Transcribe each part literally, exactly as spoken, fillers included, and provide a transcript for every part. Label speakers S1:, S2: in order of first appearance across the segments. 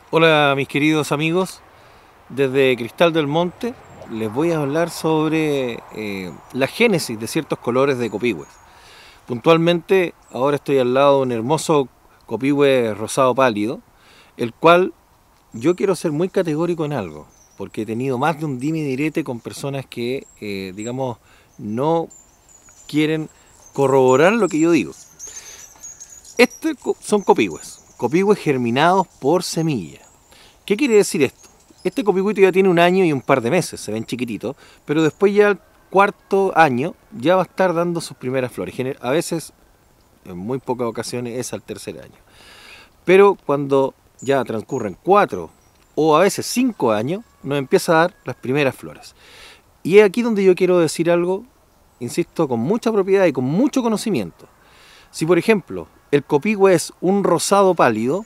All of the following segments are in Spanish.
S1: Hola mis queridos amigos, desde Cristal del Monte les voy a hablar sobre eh, la génesis de ciertos colores de copihue. Puntualmente ahora estoy al lado de un hermoso copihue rosado pálido, el cual yo quiero ser muy categórico en algo, porque he tenido más de un dime y direte con personas que, eh, digamos, no quieren corroborar lo que yo digo. Estos son copihües, copihües germinados por semilla. ¿Qué quiere decir esto? Este copihüito ya tiene un año y un par de meses, se ven chiquititos, pero después ya el cuarto año ya va a estar dando sus primeras flores. A veces, en muy pocas ocasiones, es al tercer año. Pero cuando ya transcurren cuatro o a veces cinco años, nos empieza a dar las primeras flores. Y es aquí donde yo quiero decir algo, insisto, con mucha propiedad y con mucho conocimiento. Si por ejemplo el copihue es un rosado pálido,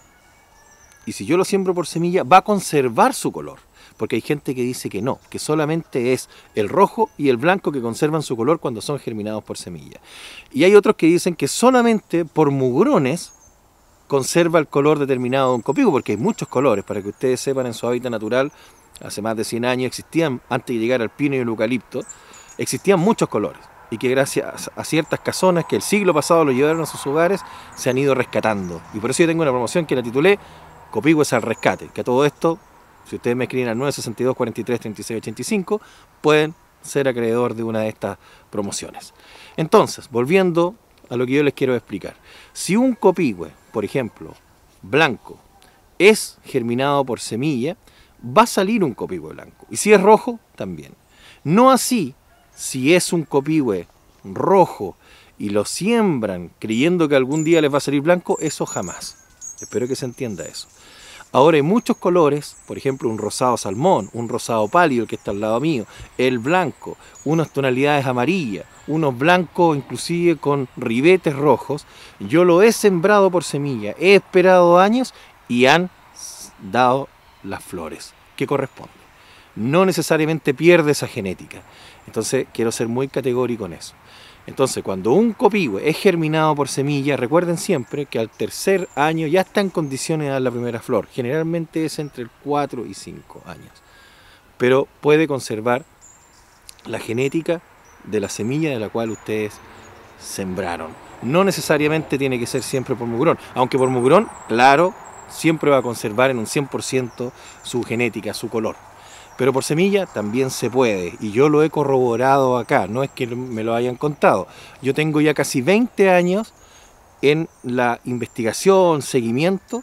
S1: y si yo lo siembro por semilla, va a conservar su color. Porque hay gente que dice que no, que solamente es el rojo y el blanco que conservan su color cuando son germinados por semilla. Y hay otros que dicen que solamente por mugrones conserva el color determinado de un copihue, porque hay muchos colores, para que ustedes sepan, en su hábitat natural, hace más de cien años existían, antes de llegar al pino y el eucalipto, existían muchos colores. Y que gracias a ciertas casonas que el siglo pasado lo llevaron a sus hogares, se han ido rescatando. Y por eso yo tengo una promoción que la titulé Copihües al rescate, que a todo esto, si ustedes me escriben al nueve seis dos, cuatro tres, tres seis ocho cinco, pueden ser acreedor de una de estas promociones. Entonces, volviendo a lo que yo les quiero explicar. Si un copihue, por ejemplo, blanco, es germinado por semilla, va a salir un copihue blanco. Y si es rojo, también. No así, si es un copihue rojo y lo siembran creyendo que algún día les va a salir blanco, eso jamás. Espero que se entienda eso. Ahora hay muchos colores, por ejemplo un rosado salmón, un rosado pálido, el que está al lado mío, el blanco, unas tonalidades amarillas, unos blancos inclusive con ribetes rojos. Yo lo he sembrado por semilla, he esperado años y han dado las flores que corresponden. No necesariamente pierde esa genética. Entonces quiero ser muy categórico en eso. Entonces, cuando un copihue es germinado por semilla, recuerden siempre que al tercer año ya está en condiciones de dar la primera flor. Generalmente es entre el cuatro y cinco años. Pero puede conservar la genética de la semilla de la cual ustedes sembraron. No necesariamente tiene que ser siempre por mugrón. Aunque por mugrón, claro, siempre va a conservar en un cien por ciento su genética, su color. Pero por semilla también se puede, y yo lo he corroborado acá, no es que me lo hayan contado. Yo tengo ya casi veinte años en la investigación, seguimiento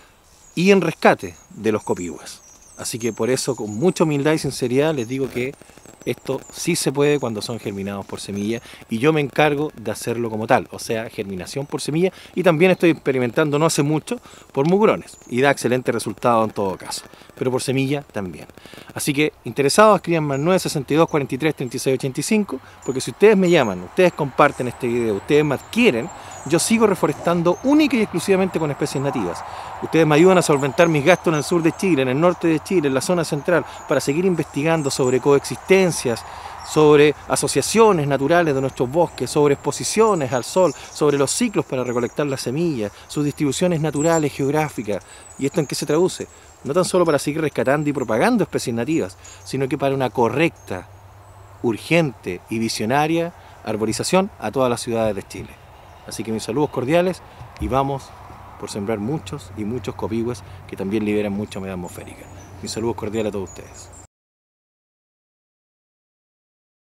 S1: y en rescate de los copihües. Así que por eso, con mucha humildad y sinceridad, les digo que esto sí se puede cuando son germinados por semilla, y yo me encargo de hacerlo como tal, o sea, germinación por semilla, y también estoy experimentando no hace mucho por mugrones, y da excelente resultado en todo caso, pero por semilla también. Así que, interesados, escriban al nueve seis dos, cuatro tres, tres seis ocho cinco, porque si ustedes me llaman, ustedes comparten este video, ustedes me adquieren, yo sigo reforestando única y exclusivamente con especies nativas. Ustedes me ayudan a solventar mis gastos en el sur de Chile, en el norte de Chile, en la zona central, para seguir investigando sobre coexistencias, sobre asociaciones naturales de nuestros bosques, sobre exposiciones al sol, sobre los ciclos para recolectar las semillas, sus distribuciones naturales, geográficas. ¿Y esto en qué se traduce? No tan solo para seguir rescatando y propagando especies nativas, sino que para una correcta, urgente y visionaria arborización a todas las ciudades de Chile. Así que mis saludos cordiales y vamos por sembrar muchos y muchos copihües que también liberan mucha humedad atmosférica. Mis saludos cordiales a todos ustedes.